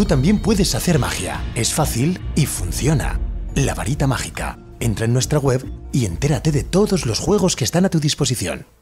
también puedes hacer magia. Es fácil y funciona. La varita mágica. Entra en nuestra web y entérate de todos los juegos que están a tu disposición.